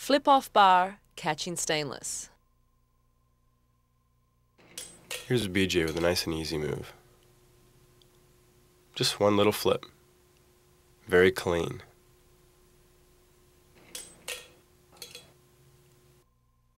Flip-off bar, catching stainless. Here's a BJ with a nice and easy move. Just one little flip. Very clean.